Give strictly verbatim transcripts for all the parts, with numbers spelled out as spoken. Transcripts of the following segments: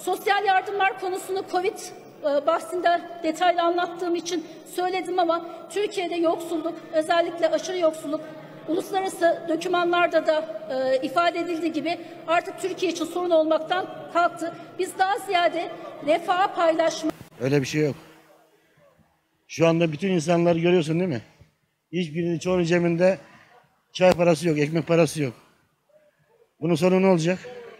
Sosyal yardımlar konusunu Covid e, bahsinde detaylı anlattığım için söyledim ama Türkiye'de yoksulluk, özellikle aşırı yoksulluk, uluslararası dokümanlarda da e, ifade edildiği gibi artık Türkiye için sorun olmaktan kalktı. Biz daha ziyade refah paylaşma... Öyle bir şey yok. Şu anda bütün insanları görüyorsun değil mi? Hiçbirinin, çoğunun cebinde çay parası yok, ekmek parası yok. Bunun sonu ne olacak?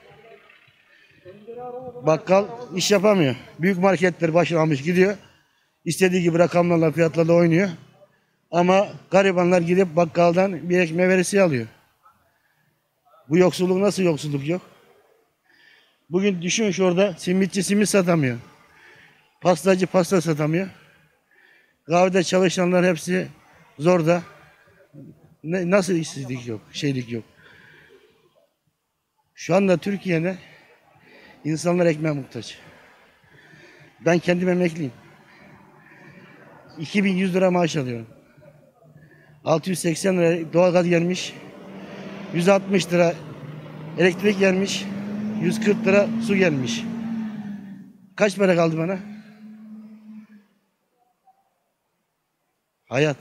Bakkal iş yapamıyor. Büyük marketler başına almış gidiyor. İstediği gibi rakamlarla, fiyatlarla oynuyor. Ama garibanlar gidip bakkaldan bir ekmeği veresiye alıyor. Bu yoksulluk nasıl yoksulluk yok? Bugün düşün şurada simitçi simit satamıyor. Pastacı pasta satamıyor. Kahvede çalışanlar hepsi zorda. Ne, nasıl işsizlik yok, şeylik yok. Şu anda Türkiye'de insanlar ekmeğe muhtaç. Ben kendim emekliyim. iki bin yüz lira maaş alıyorum. altı yüz seksen lira doğalgaz gelmiş. yüz altmış lira elektrik gelmiş. yüz kırk lira su gelmiş. Kaç para kaldı bana? Hayat.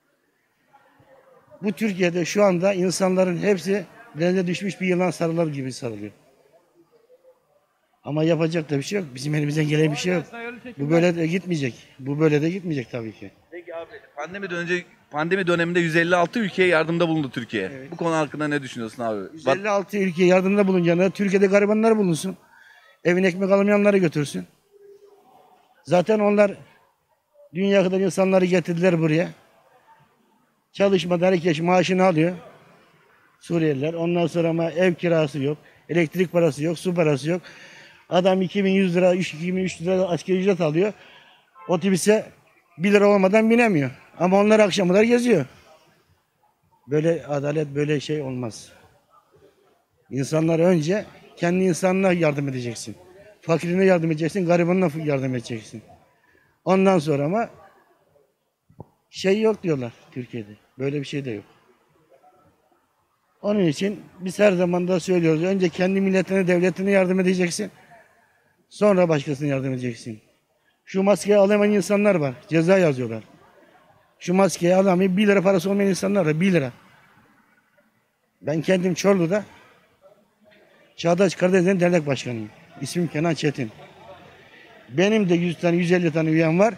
Bu Türkiye'de şu anda insanların hepsi denize düşmüş bir yılan sarılır gibi sarılıyor. Ama yapacak da bir şey yok. Bizim elimizden gelen bir şey yok. Bu böyle de gitmeyecek. Bu böyle de gitmeyecek tabii ki. Peki abi, pandemi dönünce pandemi döneminde yüz elli altı ülkeye yardımda bulundu Türkiye. Evet. Bu konu hakkında ne düşünüyorsun abi? yüz elli altı ülkeye yardımda bulunacağına Türkiye'de garibanlar bulunsun. Evine ekmek alamayanları götürsün. Zaten onlar dünya kadar insanları getirdiler buraya. Çalışmadan herkes maaşını alıyor. Suriyeliler. Ondan sonra ama ev kirası yok. Elektrik parası yok. Su parası yok. Adam iki bin yüz lira, iki bin üç yüz lira asgari ücret alıyor. Otobüse bir lira olmadan binemiyor. Ama onlar akşamlar geziyor. Böyle adalet, böyle şey olmaz. İnsanlar önce kendi insanına yardım edeceksin. Fakirine yardım edeceksin, garibanına yardım edeceksin. Ondan sonra ama şey yok diyorlar Türkiye'de. Böyle bir şey de yok. Onun için biz her zaman da söylüyoruz. Önce kendi milletine, devletine yardım edeceksin. Sonra başkasına yardım edeceksin. Şu maskeyi alamayan insanlar var. Ceza yazıyorlar. Şu maskeyi alamayıp bir lira parası olmayan insanlar var. Bir lira. Ben kendim Çorlu'da Çağdaş Karadeniz'in dernek başkanıyım. İsmim Kenan Çetin. Benim de yüz tane, yüz elli tane üyem var.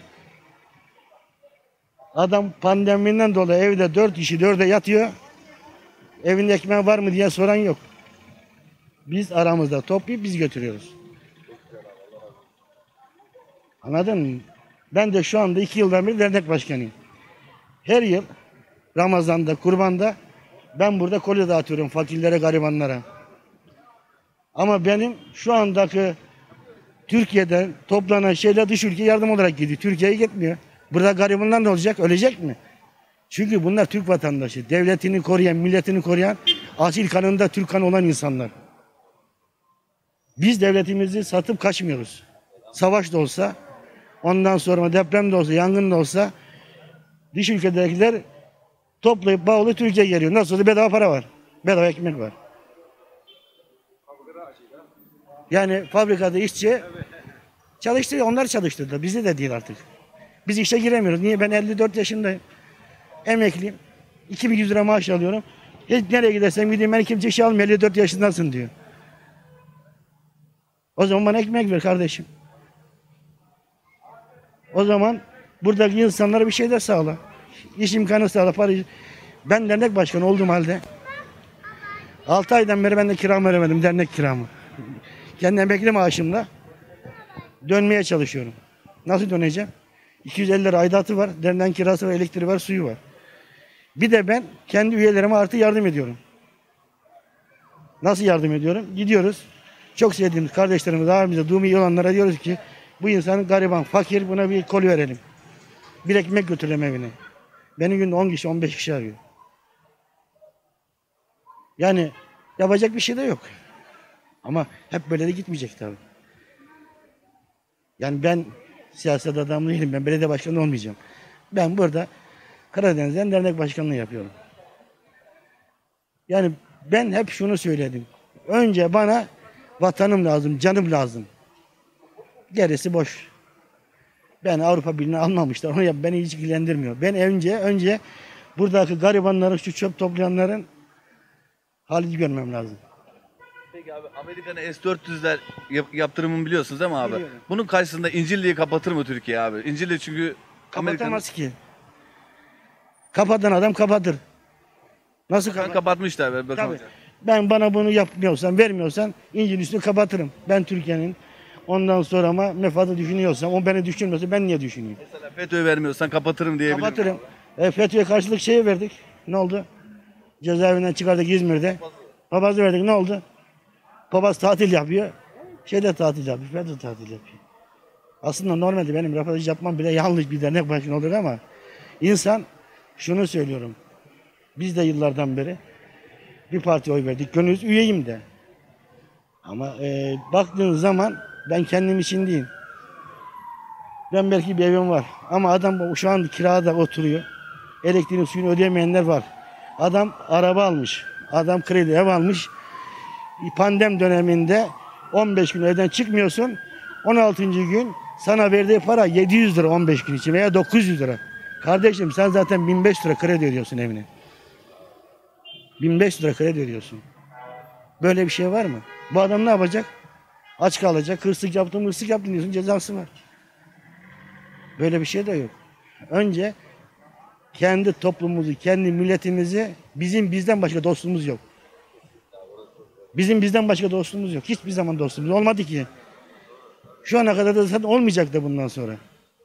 Adam pandemiden dolayı evde dört kişi dörde yatıyor. Evinde ekmeği var mı diye soran yok. Biz aramızda toplayıp biz götürüyoruz. Anladın mı? Ben de şu anda iki yıldan beri dernek başkanıyım. Her yıl Ramazan'da, Kurban'da ben burada kolye dağıtıyorum fakirlere, garibanlara. Ama benim şu andaki Türkiye'den toplanan şeyler dış ülkeye yardım olarak gidiyor. Türkiye'ye gitmiyor. Burada garibanlar ne olacak? Ölecek mi? Çünkü bunlar Türk vatandaşı. Devletini koruyan, milletini koruyan, asil kanında Türk kanı olan insanlar. Biz devletimizi satıp kaçmıyoruz. Savaş da olsa, ondan sonra deprem de olsa, yangın da olsa dış ülkedekiler toplayıp bağlı Türkiye'ye geliyor. Nasıl olsa bedava para var. Bedava ekmek var. Yani fabrikada işçi çalıştı, onlar çalıştırdı. Bizi de değil artık. Biz işe giremiyoruz. Niye? Ben elli dört yaşındayım. Emekliyim. iki bin yüz lira maaş alıyorum. Hiç nereye gidersem gideyim, ben kimse işe almıyor, elli dört yaşındasın diyor. O zaman bana ekmek ver kardeşim. O zaman buradaki insanlara bir şeyler sağla. İş imkanı sağla, para. Ben dernek başkanı olduğum halde altı aydan beri ben de kiramı veremedim, dernek kiramı. Kendi emekli maaşımla dönmeye çalışıyorum. Nasıl döneceğim? iki yüz elli lira aidatı var, dernek kirası var, elektriği var, suyu var. Bir de ben kendi üyelerime artı yardım ediyorum. Nasıl yardım ediyorum? Gidiyoruz. Çok sevdiğimiz kardeşlerimiz, abimize, durumu iyi olanlara diyoruz ki bu insan gariban, fakir, buna bir koli verelim. Bir ekmek götürelim evine. Benim günde on kişi, on beş kişi arıyor. Yani yapacak bir şey de yok. Ama hep böyle de gitmeyecek tabii. Yani ben siyaset adamı değilim. Ben belediye başkanı olmayacağım. Ben burada Karadeniz'den dernek başkanlığı yapıyorum. Yani ben hep şunu söyledim. Önce bana vatanım lazım, canım lazım. Gerisi boş. Ben Avrupa Birliği'ne almamışlar. Onu yap, beni hiç ilgilendirmiyor. Ben önce önce buradaki garibanların, şu çöp toplayanların halini görmem lazım. Peki abi, Amerika'nın S dört yüzler yap- yaptırımını biliyorsunuz değil mi abi? Biliyorum. Bunun karşısında İncirli'yi kapatır mı Türkiye abi? İncirli çünkü Amerika'nın Kapatamaz ki. Kapatan adam kapatır. Nasıl Kan kapat? kapatmışlar be Bakan Tabii. Hoca. Ben bana bunu yapmıyorsan, vermiyorsan İncil'in üstünü kapatırım. Ben Türkiye'nin ondan sonra ama menfaatı düşünüyorsam, o beni düşünmüyorsa ben niye düşüneyim? Mesela FETÖ'yü vermiyorsan kapatırım diyebilirim. Kapatırım. E, FETÖ'ye karşılık şeyi verdik. Ne oldu? Cezaevinden çıkardık İzmir'de. Papazı verdik. Ne oldu? Papaz tatil yapıyor. Şeyde tatil yapıyor. FETÖ tatil yapıyor. Aslında normalde benim röportaj yapmam bile yanlış bir dernek başkanı olur ama insan, şunu söylüyorum. Biz de yıllardan beri bir partiye oy verdik. Gönül üyeyim de. Ama e, baktığın zaman ben kendim için değil. Ben belki bir evim var. Ama adam şu an kirada oturuyor. Elektriğini suyunu ödeyemeyenler var. Adam araba almış. Adam kredi ev almış. Pandemi döneminde on beş gün evden çıkmıyorsun. on altıncı gün sana verdiği para yedi yüz lira on beş gün için veya dokuz yüz lira. Kardeşim sen zaten bin beş yüz lira kredi ödüyorsun evine. bin beş yüz lira kredi ödüyorsun. Böyle bir şey var mı? Bu adam ne yapacak? Aç kalacak. Hırsızlık yaptın, hırsızlık yaptın diyorsun. Cezası var. Böyle bir şey de yok. Önce kendi toplumumuzu, kendi milletimizi, bizim bizden başka dostumuz yok. Bizim bizden başka dostumuz yok. Hiçbir zaman dostumuz olmadı ki. Şu ana kadar da zaten olmayacak da bundan sonra.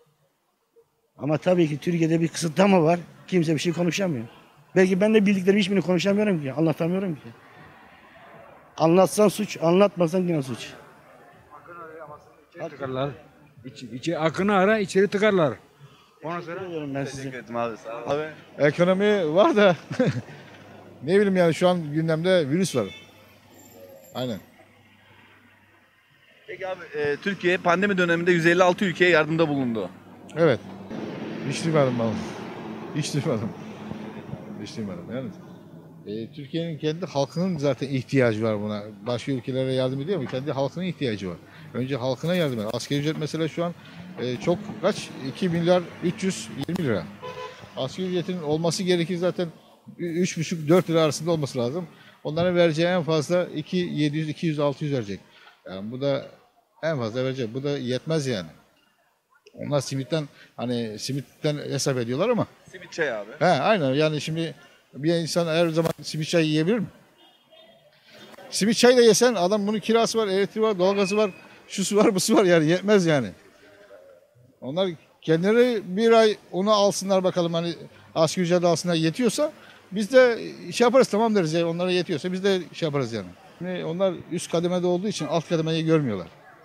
Ama tabii ki Türkiye'de bir kısıtlama var. Kimse bir şey konuşamıyor. Belki ben de bildiklerimi hiçbirini konuşamıyorum ki. Anlatamıyorum ki. Anlatsan suç, anlatmasan yine suç. İçeri tıkarlar. İçi, içi, akını ara, içeri tıkarlar. Ondan sonra Diyorum ben Teşekkür size. ederim abi. Sağ ol. Abi. Ekonomi var da ne bileyim yani şu an gündemde virüs var. Aynen. Peki abi, e, Türkiye pandemi döneminde yüz elli altı ülkeye yardımda bulundu. Evet. Hiç duymadım ben. Hiç duymadım. Hiç duymadım. Yani e, Türkiye'nin kendi halkının zaten ihtiyacı var buna. Başka ülkelere yardım ediyor ama kendi halkının ihtiyacı var. Önce halkına yardım ediyor. Asgari ücret mesela şu an e, çok kaç? iki milyar üç yüz yirmi lira. Asgari ücretin olması gerekir zaten üç buçuk dört lira arasında olması lazım. Onların vereceği en fazla iki yedi yüz iki yüz altı yüz verecek. Yani bu da en fazla verecek. Bu da yetmez yani. Onlar simitten hani simitten hesap ediyorlar ama. Simit çay abi. He aynen yani şimdi bir insan her zaman simit çay yiyebilir mi? Simit çay da yesen adam bunun kirası var, elektriği var, doğalgazı var, şusu var, busu var yani yetmez yani. Onlar kendileri bir ay onu alsınlar bakalım hani asgari ücret alsınlar yetiyorsa biz de şey yaparız tamam deriz yani onlara yetiyorsa biz de şey yaparız yani. Şimdi onlar üst kademede olduğu için alt kademeyi görmüyorlar.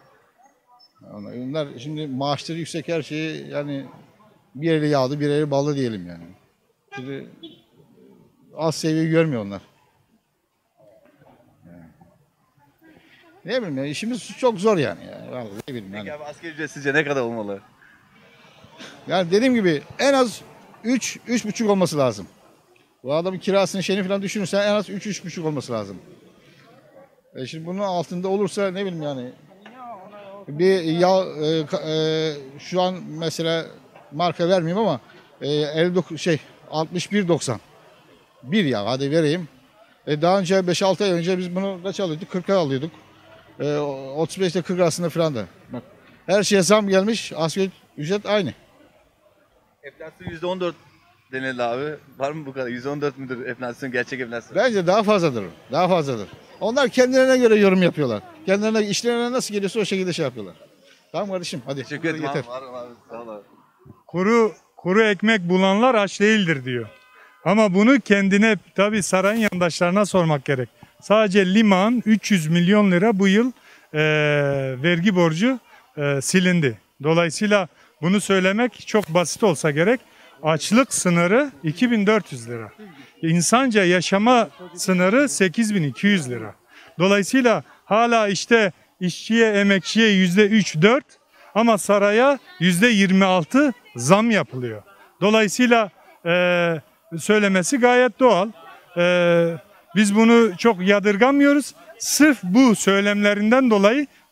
Onlar şimdi maaşları yüksek her şeyi yani bir eli yağlı bir eli ballı diyelim yani. Şimdi az seviyeyi görmüyor onlar. Yani. Ne bileyim ya işimiz çok zor yani. yani. Vallahi ne bileyim yani. Peki abi, asgari ücret sizce ne kadar olmalı? Yani dediğim gibi en az üç üç buçuk olması lazım. Bu adamın kirasını şeyini falan düşünürsen en az üç üç buçuk olması lazım. E şimdi bunun altında olursa ne bileyim yani bir yağ e, e, şu an mesela marka vermeyeyim ama e, elli dokuz şey altmış bir doksan bir ya hadi vereyim. E, daha önce beş altı ay önce biz bunu kaç alıyorduk? kırka alıyorduk. E, otuz beş ile kırk arasında falan da. Bak her şeye zam gelmiş. Asgari ücret aynı. Enflasyon yüzde on dört denildi abi. Var mı bu kadar? yüzde on dört müdür enflasyon, gerçek enflasyon? Bence daha fazladır. Daha fazladır. Onlar kendilerine göre yorum yapıyorlar. Kendilerine işlerine nasıl geliyorsa o şekilde şey yapıyorlar. Tamam kardeşim hadi. Teşekkür ederim Yeter. abi. Var mı abi? Sağ ol abi. Kuru kuru ekmek bulanlar aç değildir diyor. Ama bunu kendine tabii sarayın yandaşlarına sormak gerek. Sadece Liman üç yüz milyon lira bu yıl e, vergi borcu e, silindi. Dolayısıyla bunu söylemek çok basit olsa gerek. Açlık sınırı iki bin dört yüz lira. İnsanca yaşama sınırı sekiz bin iki yüz lira. Dolayısıyla hala işte işçiye, emekçiye yüzde üç dört ama saraya yüzde yirmi altı zam yapılıyor. Dolayısıyla e, söylemesi gayet doğal. E, biz bunu çok yadırgamıyoruz. Sırf bu söylemlerinden dolayı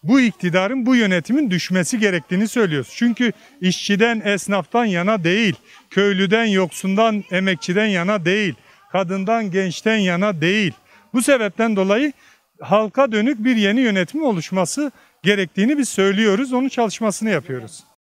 bu iktidarın, bu yönetimin düşmesi gerektiğini söylüyoruz. Çünkü işçiden, esnaftan yana değil, köylüden, yoksundan, emekçiden yana değil, kadından, gençten yana değil. Bu sebepten dolayı halka dönük bir yeni yönetim oluşması gerektiğini biz söylüyoruz, onun çalışmasını yapıyoruz.